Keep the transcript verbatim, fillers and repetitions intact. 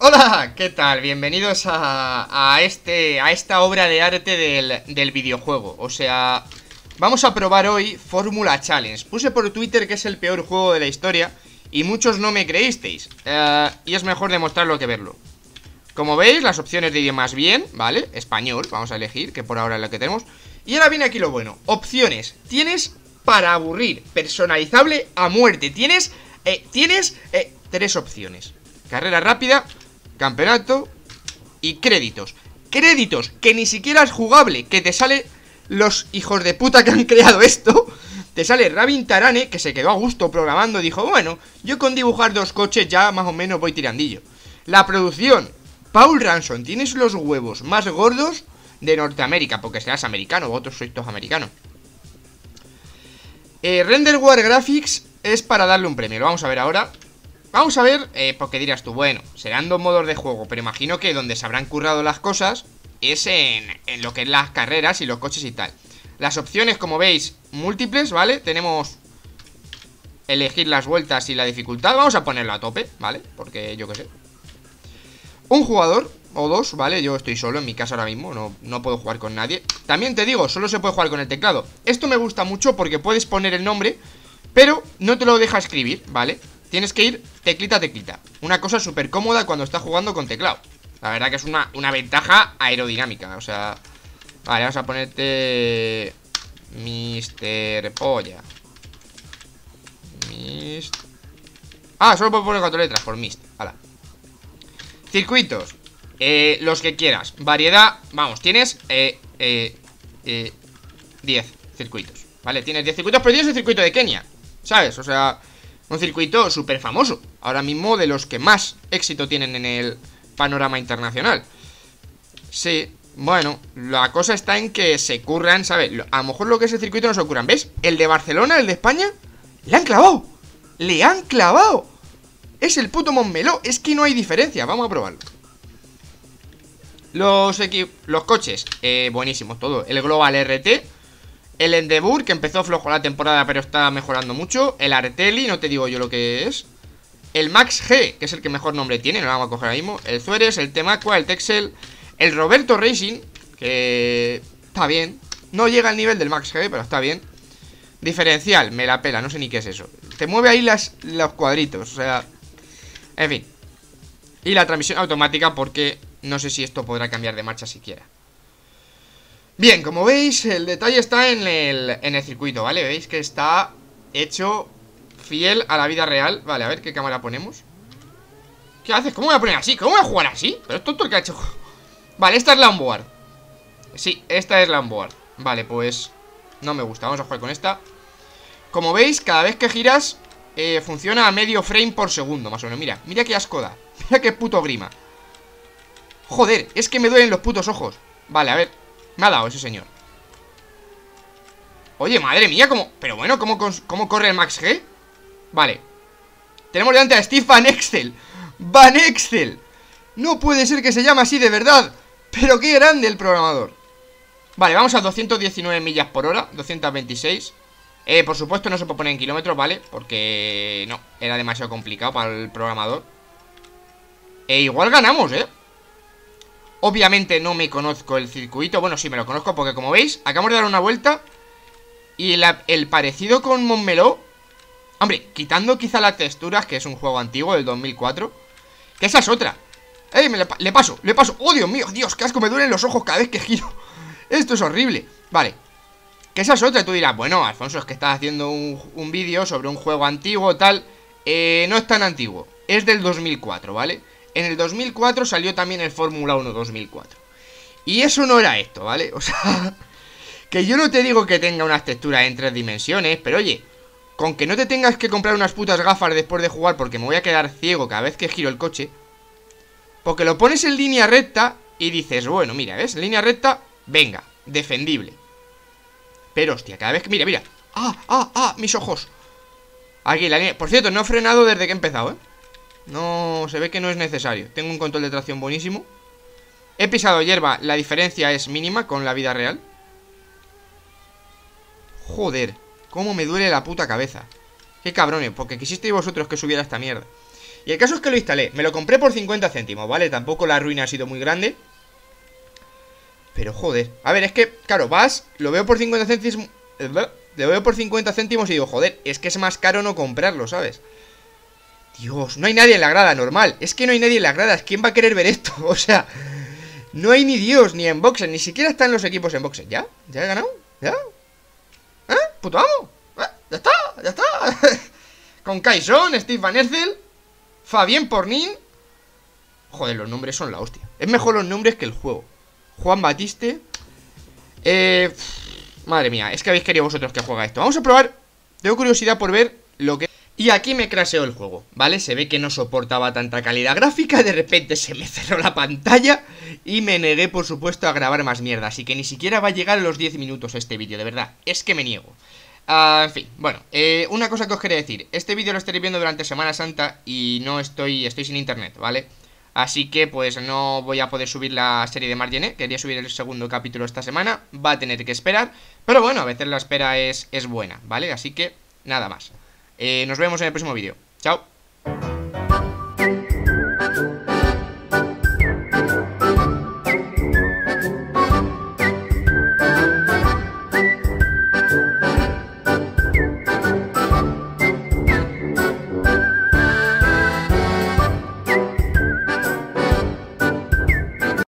Hola, ¿qué tal? Bienvenidos a, a, este, a esta obra de arte del, del videojuego. O sea, vamos a probar hoy Fórmula Challenge. Puse por Twitter que es el peor juego de la historia y muchos no me creísteis, uh, y es mejor demostrarlo que verlo. Como veis, las opciones de idiomas bien, ¿vale? Español, vamos a elegir, que por ahora es lo que tenemos. Y ahora viene aquí lo bueno. Opciones. Tienes para aburrir, personalizable a muerte. Tienes, eh, tienes eh, tres opciones. Carrera rápida, campeonato y créditos. Créditos, que ni siquiera es jugable. Que te sale los hijos de puta que han creado esto. Te sale Rabin Tarane, que se quedó a gusto programando. Dijo, bueno, yo con dibujar dos coches ya más o menos voy tirandillo. La producción, Paul Ranson, tienes los huevos más gordos de Norteamérica, porque serás americano, vosotros sois todos americanos. eh, Renderware Graphics es para darle un premio, lo vamos a ver ahora. Vamos a ver, eh, porque dirás tú, bueno, serán dos modos de juego, pero imagino que donde se habrán currado las cosas es en, en lo que es las carreras y los coches y tal. Las opciones, como veis, múltiples, ¿vale? Tenemos elegir las vueltas y la dificultad. Vamos a ponerlo a tope, ¿vale? Porque yo qué sé. Un jugador o dos, ¿vale? Yo estoy solo en mi casa ahora mismo, no, no puedo jugar con nadie. También te digo, solo se puede jugar con el teclado. Esto me gusta mucho porque puedes poner el nombre, pero no te lo deja escribir, ¿vale? Tienes que ir teclita a teclita. Una cosa súper cómoda cuando estás jugando con teclado. La verdad que es una, una ventaja aerodinámica. O sea, vale, vamos a ponerte mister Polla. Mist... Ah, solo puedo poner cuatro letras por Mist. Hala. Circuitos, eh, los que quieras. Variedad, vamos, tienes eh, eh, eh, diez circuitos, ¿vale? Tienes diez circuitos, pero tienes el circuito de Kenia, ¿sabes? O sea, un circuito súper famoso. Ahora mismo de los que más éxito tienen en el panorama internacional. Sí, bueno, la cosa está en que se curran, ¿sabes? A lo mejor lo que es el circuito no se curran. ¿Ves? El de Barcelona, el de España, le han clavado. Le han clavado. Es el puto Montmeló, es que no hay diferencia. Vamos a probarlo. Los, los coches, eh, buenísimos todo. El Global R T, el Endeavour, que empezó flojo la temporada pero está mejorando mucho. El Artelli, no te digo yo lo que es. El Max G, que es el que mejor nombre tiene, no lo vamos a coger ahora mismo. El Zueres, el Temacua, el Texel, el Roberto Racing, que está bien. No llega al nivel del Max G, pero está bien. Diferencial, me la pela, no sé ni qué es eso. Te mueve ahí las, los cuadritos, o sea... En fin. Y la transmisión automática, porque no sé si esto podrá cambiar de marcha siquiera. Bien, como veis, el detalle está en el, en el circuito, ¿vale? Veis que está hecho fiel a la vida real. Vale, a ver qué cámara ponemos. ¿Qué haces? ¿Cómo voy a poner así? ¿Cómo voy a jugar así? Pero es tonto el que ha hecho. Vale, esta es la onboard. Sí, esta es la onboard. Vale, pues no me gusta, vamos a jugar con esta. Como veis, cada vez que giras eh, funciona a medio frame por segundo, más o menos. Mira, mira qué asco da. Mira qué puto grima. Joder, es que me duelen los putos ojos. Vale, a ver, me ha dado ese señor. Oye, madre mía, cómo... Pero bueno, ¿cómo, cómo corre el Max G? Vale. Tenemos delante a Steve Van Exel. Van Exel. No puede ser que se llame así de verdad. Pero qué grande el programador. Vale, vamos a doscientas diecinueve millas por hora, doscientas veintiséis. Eh, por supuesto no se puede poner en kilómetros, ¿vale? Porque no, era demasiado complicado para el programador. E igual ganamos, ¿eh? Obviamente no me conozco el circuito. Bueno, sí me lo conozco porque como veis, acabamos de dar una vuelta. Y la, el parecido con Montmeló, hombre, quitando quizá las texturas, que es un juego antiguo del dos mil cuatro. Que esa es otra. ¡Ey! Me le, le paso, le paso. ¡Oh, Dios mío! Dios, qué asco, me duelen los ojos cada vez que giro. Esto es horrible. Vale. Que esa es otra, tú dirás, bueno, Alfonso, es que estás haciendo un, un vídeo sobre un juego antiguo, tal. Eh, no es tan antiguo, es del dos mil cuatro, ¿vale? En el dos mil cuatro salió también el Fórmula uno dos mil cuatro. Y eso no era esto, ¿vale? O sea, que yo no te digo que tenga unas texturas en tres dimensiones, pero oye, con que no te tengas que comprar unas putas gafas después de jugar porque me voy a quedar ciego cada vez que giro el coche. Porque lo pones en línea recta y dices, bueno, mira, ¿ves? En línea recta, venga, defendible. Pero hostia, cada vez que... Mira, mira. ¡Ah, ah, ah! Mis ojos. Aquí la línea... Por cierto, no he frenado desde que he empezado, ¿eh? No... Se ve que no es necesario. Tengo un control de tracción buenísimo. He pisado hierba. La diferencia es mínima con la vida real. Joder. Cómo me duele la puta cabeza. Qué cabrones. Porque quisisteis vosotros que subiera esta mierda. Y el caso es que lo instalé, me lo compré por cincuenta céntimos, ¿vale? Tampoco la ruina ha sido muy grande. Pero joder, a ver, es que, claro, vas, lo veo por cincuenta céntimos. Lo veo por cincuenta céntimos y digo, joder, es que es más caro no comprarlo, ¿sabes? Dios, no hay nadie en la grada, normal. Es que no hay nadie en la grada, ¿quién va a querer ver esto? O sea, no hay ni Dios, ni en boxes, ni siquiera están los equipos en boxes. ¿Ya? ¿Ya he ganado? ¿Ya? ¿Eh? ¡Puto amo! ¿Eh? ¡Ya está! ¡Ya está! Con Kaison, Steve Van Exel, Fabien Pornin. Joder, los nombres son la hostia. Es mejor los nombres que el juego. Juan Batiste. Eh... Madre mía, es que habéis querido vosotros que juega esto. Vamos a probar. Tengo curiosidad por ver lo que... Y aquí me crasheó el juego, ¿vale? Se ve que no soportaba tanta calidad gráfica. De repente se me cerró la pantalla y me negué, por supuesto, a grabar más mierda. Así que ni siquiera va a llegar a los diez minutos este vídeo, de verdad. Es que me niego. Uh, en fin, bueno, eh, una cosa que os quería decir. Este vídeo lo estaréis viendo durante Semana Santa y no estoy, estoy sin internet, ¿vale? Así que pues no voy a poder subir la serie de Margené. Quería subir el segundo capítulo esta semana. Va a tener que esperar. Pero bueno, a veces la espera es, es buena, ¿vale? Así que nada más. eh, Nos vemos en el próximo vídeo. Chao.